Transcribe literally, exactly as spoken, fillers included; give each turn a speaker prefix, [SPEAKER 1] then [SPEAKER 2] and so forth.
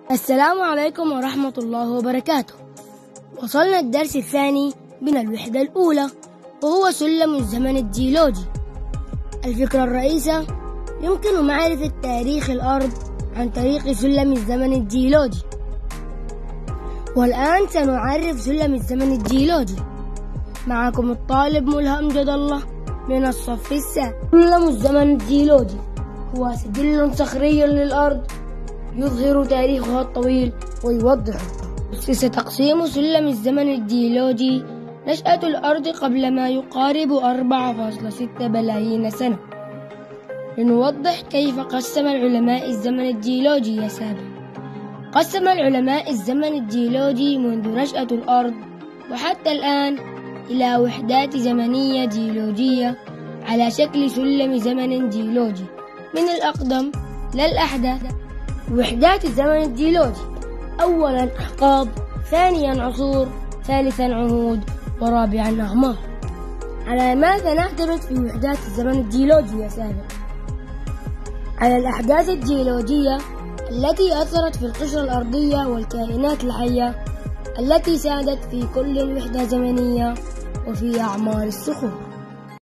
[SPEAKER 1] السلام عليكم ورحمة الله وبركاته. وصلنا الدرس الثاني من الوحدة الأولى وهو سلم الزمن الجيولوجي. الفكرة الرئيسة: يمكن معرفة تاريخ الأرض عن طريق سلم الزمن الجيولوجي. والآن سنعرف سلم الزمن الجيولوجي. معكم الطالب ملهم جد الله من الصف السابع. سلم الزمن الجيولوجي هو سجل صخري للأرض يظهر تاريخها الطويل ويوضح. أسس تقسيم سلم الزمن الجيولوجي نشأة الأرض قبل ما يقارب أربعة فاصلة ستة بلايين سنة. لنوضح كيف قسم العلماء الزمن الجيولوجي يا سابع. قسم العلماء الزمن الجيولوجي منذ نشأة الأرض وحتى الآن إلى وحدات زمنية جيولوجية على شكل سلم زمن جيولوجي من الأقدم للأحدث. وحدات الزمن الجيولوجي: أولاً أحقاب، ثانياً عصور، ثالثاً عهود، ورابعاً أعمار. على ماذا نعتمد في وحدات الزمن الجيولوجي يا سابع؟ على الأحداث الجيولوجية التي أثرت في القشرة الأرضية والكائنات الحية التي سادت في كل وحدة زمنية وفي أعمار الصخور.